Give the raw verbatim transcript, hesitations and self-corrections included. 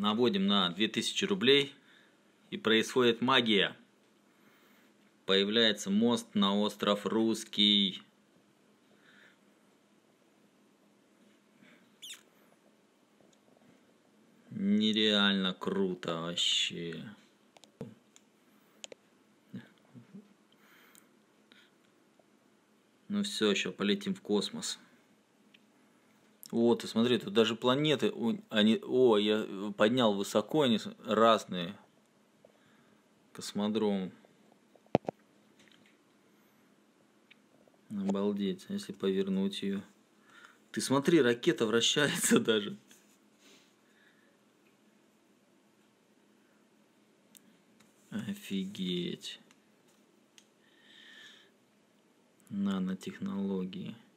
наводим на две тысячи рублей, и происходит магия. Появляется мост на остров Русский. Нереально круто вообще. Ну все, еще полетим в космос. Вот, и смотри, тут даже планеты, они, о, я поднял высоко, они разные. Космодром. Обалдеть, если повернуть ее. Ты смотри, ракета вращается даже. Офигеть. Нанотехнологии.